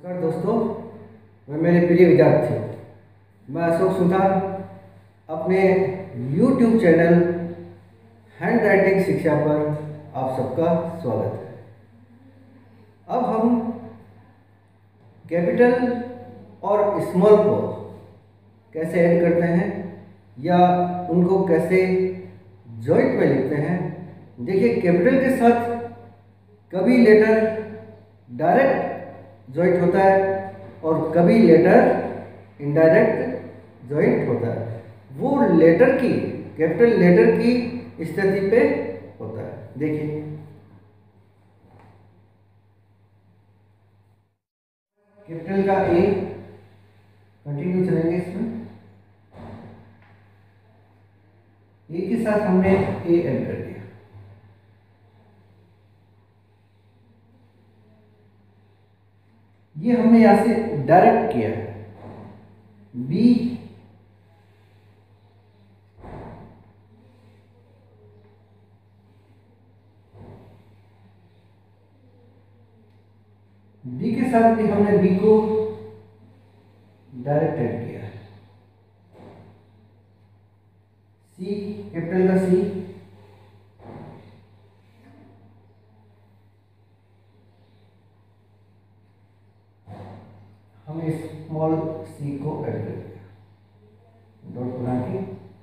नमस्कार दोस्तों, मैं मेरे प्रिय विद्यार्थी, मैं अशोक सुथार अपने YouTube चैनल हैंड राइटिंग शिक्षा पर आप सबका स्वागत है। अब हम कैपिटल और स्मॉल को कैसे ऐड करते हैं या उनको कैसे जॉइंट में लिखते हैं। देखिए, कैपिटल के साथ कभी लेटर डायरेक्ट जॉइंट होता है और कभी लेटर इनडायरेक्ट जॉइंट होता है। वो लेटर की, कैपिटल लेटर की स्थिति पे होता है। देखिए, कैपिटल का ए, कंटिन्यू चलेंगे इसमें। ए के साथ हमने ए ऐड कर दिया। ये हमने यहां से डायरेक्ट किया है। बी, बी के साथ भी हमने बी को डायरेक्ट ऐड किया है। सी, कैपिटल का सी, हमने स्मॉल सी को ऐड कर दिया, डॉट बना के।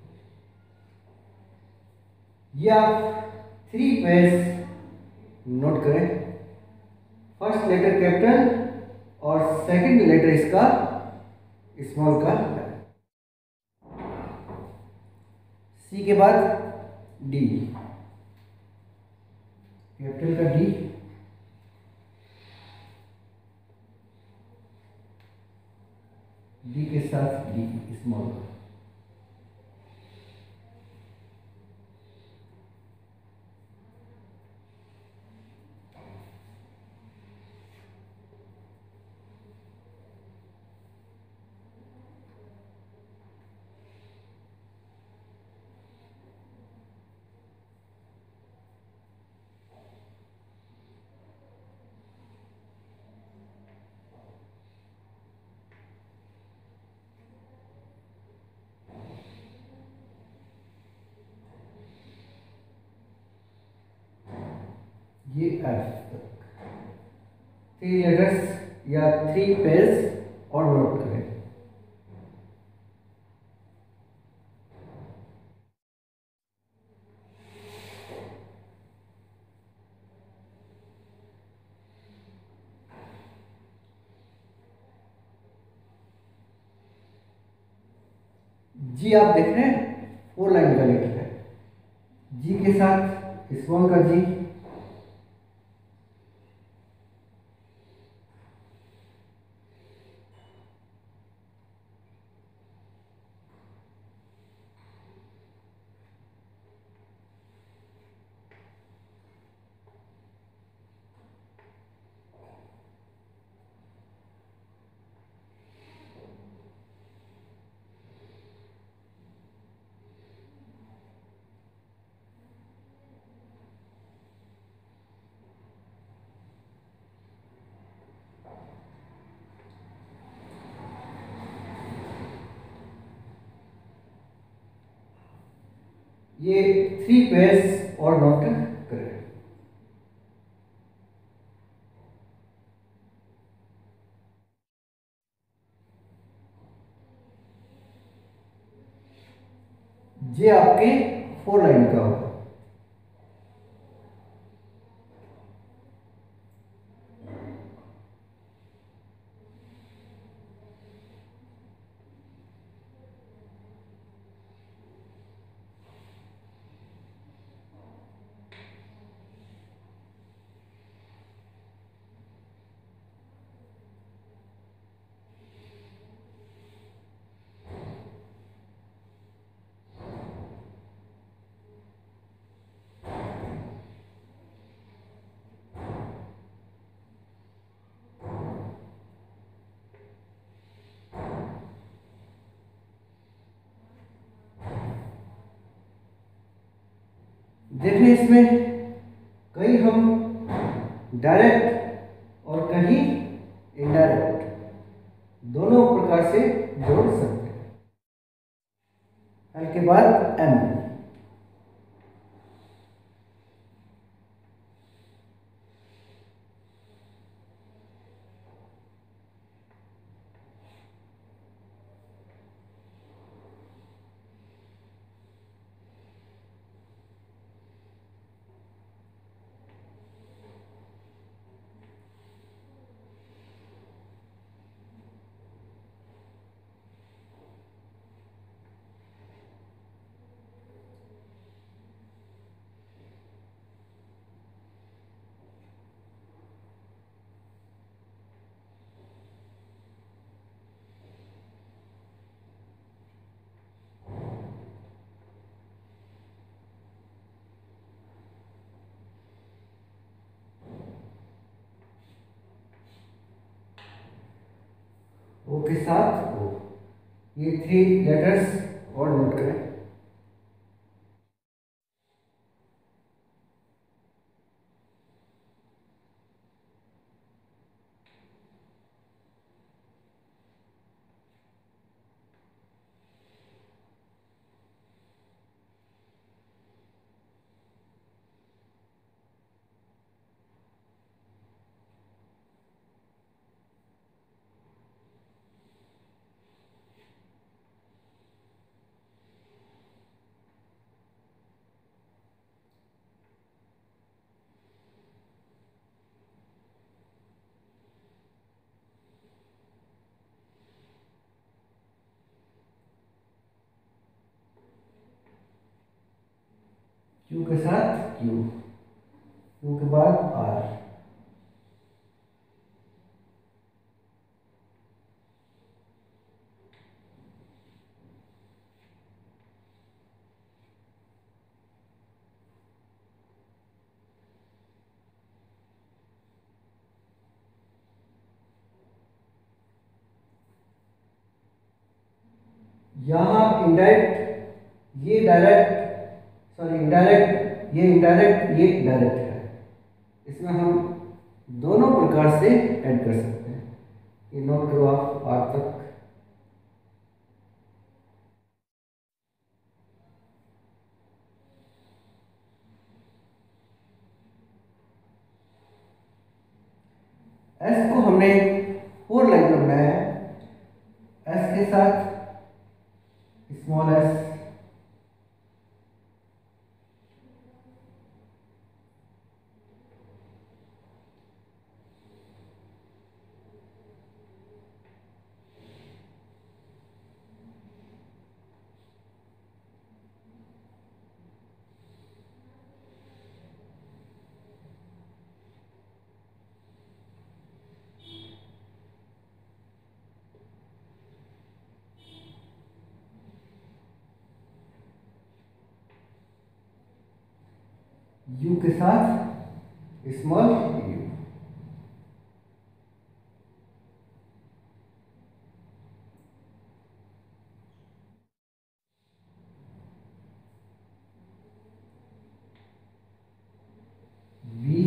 ये आप 3 पेज नोट करें। फर्स्ट लेटर कैपिटल और सेकंड लेटर इसका स्मॉल का है। सी के बाद डी, कैपिटल का डी, डी के साथ डी स्मॉल का। ये एफ तक 3 लेटर्स या 3 पेज और नोट करें। जी आप देख रहे हैं 4 लाइन का लेटर है। जी के साथ स्मॉल का जी, ये 3 पेज और नोट करें। ये आपके 4 लाइन का होगा। देखिए, इसमें कहीं हम डायरेक्ट और कहीं इनडायरेक्ट के साथ ओ, ये 3 लेटर्स और नोट करें। क्यू के साथ क्यू, क्यू के बाद आर। यहाँ इनडायरेक्ट, ये डायरेक्ट, सॉरी इनडायरेक्ट, ये इनडायरेक्ट, ये डायरेक्ट है। इसमें हम दोनों प्रकार से ऐड कर सकते हैं। ये नोट करो आप आर तक। एस को हमने 4 लाइन में बनाया है। एस के साथ स्मॉल एस, यू के साथ स्मॉल यू, वी,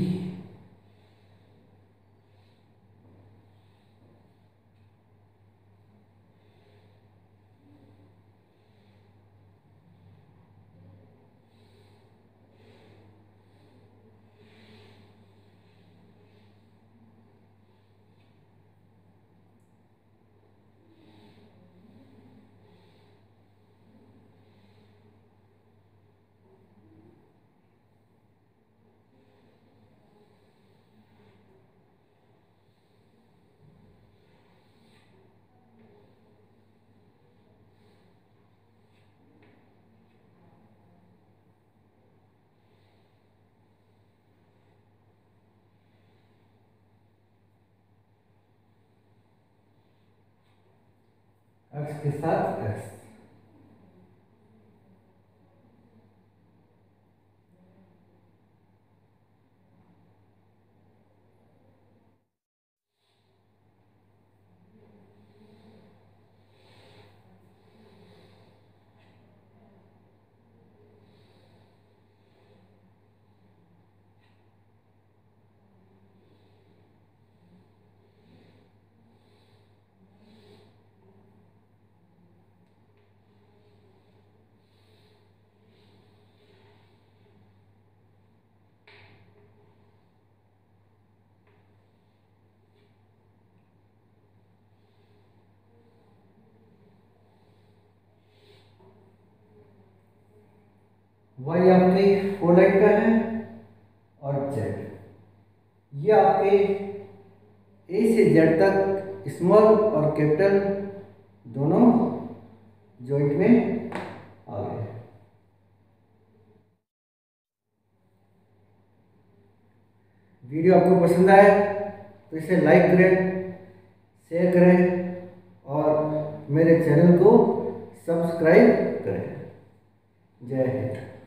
एक्स के साथ एक्स। वाई आपके 4 लाइन का है और जेड ये आपके ए से जेड तक स्मॉल और कैपिटल दोनों जॉइंट में आ गए। वीडियो आपको पसंद आया तो इसे लाइक करें, शेयर करें और मेरे चैनल को सब्सक्राइब करें। जय हिंद।